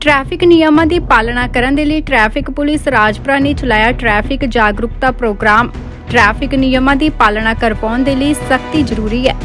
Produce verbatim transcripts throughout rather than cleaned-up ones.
Traffic नियमां दी पालना करन दे लई traffic police Rajpura ने चलाया ट्रैफिक जागरूकता प्रोग्राम। ट्रैफिक नियमां दी पालना करवाउण दे लई सख्ती जरूरी है।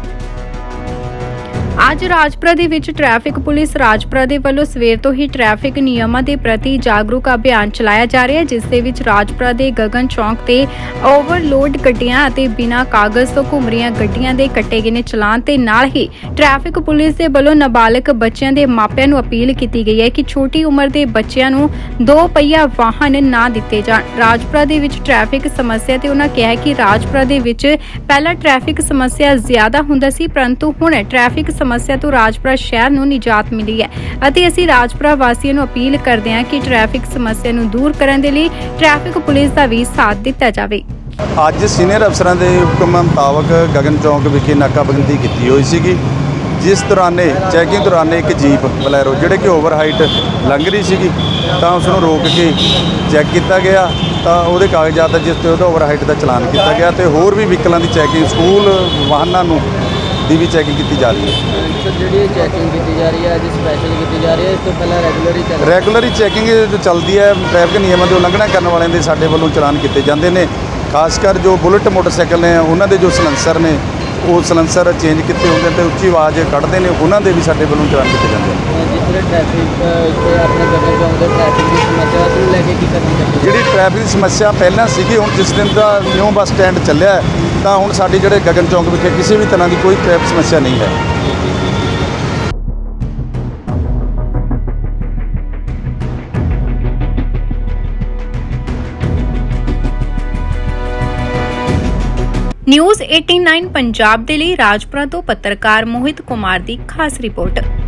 ਅੱਜ ਰਾਜਪੁਰਾ ਦੇ ਵਿੱਚ ट्रैफिक पुलिस ਰਾਜਪੁਰਾ ਦੇ ਵੱਲੋਂ ਸਵੇਰ ਤੋਂ ਹੀ ट्रैफिक ਨਿਯਮਾਂ ਦੇ ਪ੍ਰਤੀ ਜਾਗਰੂਕ ਅਭਿਆਨ ਚਲਾਇਆ ਜਾ ਰਿਹਾ ਹੈ, ਜਿਸ ਦੇ ਵਿੱਚ ਰਾਜਪੁਰਾ ਦੇ ਗਗਨ ਚੌਂਕ ਤੇ ਓਵਰਲੋਡ ਗੱਡੀਆਂ ਅਤੇ ਬਿਨਾਂ ਕਾਗਜ਼ ਤੋਂ ਘੁੰਮ ਰਹੀਆਂ ਗੱਡੀਆਂ ਦੇ ਕੱਟੇ ਗਏ ਨੇ ਚਲਾਨ ਤੇ ਨਾਲ ਹੀ ट्रैफिक ਪੁਲਿਸ ਦੇ ਵੱਲੋਂ ਨਾਬਾਲਗ ਬੱਚਿਆਂ ਦੇ ਮਾਪਿਆਂ ਨੂੰ ਅਪੀਲ ਕੀਤੀ ਗਈ ਹੈ ਕਿ ਛੋਟੀ ਉਮਰ ਦੇ ਬੱਚਿਆਂ ਨੂੰ ਦੋ ਪਹੀਆ ਵਾਹਨ ਨਾ ਦਿੱਤੇ ਜਾਣ। ਰਾਜਪੁਰਾ ਦੇ ਵਿੱਚ ट्रैफिक ਸਮੱਸਿਆ ਤੇ ਉਹਨਾਂ ਕਿਹਾ ਕਿ ਰਾਜਪੁਰਾ ਦੇ ਵਿੱਚ ਪਹਿਲਾਂ ट्रैफिक ਸਮੱਸਿਆ ਜ਼ਿਆਦਾ ਹੁੰਦਾ ਸੀ, ਪਰੰਤੂ ਹੁਣ ट्रैफिक समस्या तो राजपुरा शहर ਨੂੰ निजात मिली है ਅਤੇ ਅਸੀਂ ਰਾਜਪੁਰਾ ਵਾਸੀਆਂ ਨੂੰ ਅਪੀਲ ਕਰਦੇ ਹਾਂ ਕਿ ट्रैफिक ਸਮੱਸਿਆ ਨੂੰ ਦੂਰ ਕਰਨ ਦੇ ਲਈ ट्रैफिक ਪੁਲਿਸ ਦਾ ਵੀ ਸਾਥ ਦਿੱਤਾ ਜਾਵੇ। ਅੱਜ ਸੀਨੀਅਰ ਅਫਸਰਾਂ ਦੇ ਹੁਕਮ ਮੁਤਾਬਕ ਗਗਨ ਚੌਂਕ ਵਿਖੇ ਨਾਕਾਬੰਦੀ ਕੀਤੀ ਹੋਈ ਸੀਗੀ, ਜਿਸ ਦੌਰਾਨੇ ਚੈਕਿੰਗ ਦੌਰਾਨੇ ਇੱਕ ਜੀਪ ਬਲੈਰੋ ਜਿਹੜੇ ਕਿ ਓਵਰ ਹਾਈਟ ਲੰਘ ਰਹੀ ਸੀਗੀ ਤਾਂ ਉਸ ਨੂੰ ਰੋਕ ਕੇ ਚੈੱਕ ਕੀਤਾ ਗਿਆ ਤਾਂ ਉਹਦੇ ਕਾਗਜ਼ਾਤ ਜਿਸ ਤੇ ਉਹਦਾ ਓਵਰ ਹਾਈਟ ਦਾ ਚਲਾਨ ਕੀਤਾ ਗਿਆ ਤੇ ਹੋਰ ਵੀ ਵਹੀਕਲਾਂ ਦੀ ਚੈਕਿੰਗ ਸਕੂਲ ਵਾਹਨਾਂ ਨੂੰ ਦੀ ਵੀ ਚੈਕਿੰਗ ਕੀਤੀ ਜਾ ਰਹੀ ਹੈ। ਸਰ ਜਿਹੜੀ ਚੈਕਿੰਗ ਕੀਤੀ ਜਾ ਰਹੀ ਹੈ ਅੱਜ ਸਪੈਸ਼ਲ ਕੀਤੀ ਜਾ ਰਹੀ ਹੈ, ਇਸ ਤੋਂ ਪਹਿਲਾਂ ਰੈਗੂਲਰ ਹੀ ਚੱਲ ਰੈਗੂਲਰ ਹੀ ਚੈਕਿੰਗ ਚੱਲਦੀ ਹੈ। ਟ੍ਰੈਫਿਕ ਨਿਯਮਾਂ ਦੀ ਉਲੰਘਣਾ ਕਰਨ ਵਾਲਿਆਂ ਦੇ ਸਾਡੇ ਵੱਲੋਂ ਚਲਾਨ ਕੀਤੇ ਜਾਂਦੇ ਨੇ, ਖਾਸ ਕਰ ਜੋ ਬੁਲਟ ਮੋਟਰਸਾਈਕਲ ਨੇ ਉਹਨਾਂ ਦੇ ਜੋ ਸਲੈਂਸਰ ਨੇ ਉਹ ਸਲੈਂਸਰ ਚੇਂਜ ਕੀਤੇ ਹੁੰਦੇ ਤੇ ਉੱਚੀ ਆਵਾਜ਼ ਕੱਢਦੇ ਨੇ, ਉਹਨਾਂ ਦੇ ਵੀ ਸਾਡੇ ਵੱਲੋਂ ਚਲਾਨ ਕੀਤੇ ਜਾਂਦੇ ਨੇ। ਜਿਸ ਤਰ੍ਹਾਂ ਟ੍ਰੈਫਿਕ ਇੱਥੇ ਆਪਣੇ ਗਗਨ ਚੌਂਕ ਦੇ ਟ੍ਰੈਫਿਕ ਦੀ ਸਮੱਸਿਆ ਨੂੰ ਲੈ ਕੇ ਕੀ ਕਰਨੀ ਚਾਹੀਦੀ? ਜਿਹੜੀ ਟ੍ਰੈਫਿਕ ਦੀ ਸਮੱਸਿਆ ਪਹਿਲਾਂ ਸੀਗੀ, ਹੁਣ ਜਿਸ ਦਿਨ ਦਾ ਨਿਊ ਬੱਸ ਸਟੈਂਡ ਚੱਲਿਆ ਤਾਂ ਹੁਣ ਸਾਡੀ ਜਿਹੜੇ ਗਗਨ ਚੌਂਕ ਵਿਖੇ ਕਿਸੇ ਵੀ ਤਰ੍ਹਾਂ ਦੀ ਕੋਈ ਟ੍ਰੈਫਿਕ ਸਮੱਸਿਆ ਨਹੀਂ ਹੈ। ਨਿਊਜ਼ ਨਵਾਂ ਪੰਜਾਬ ਦੇ ਲਈ ਰਾਜਪੁਰਾ ਤੋਂ ਪੱਤਰਕਾਰ ਮੋਹਿਤ ਕੁਮਾਰ ਦੀ ਖਾਸ ਰਿਪੋਰਟ।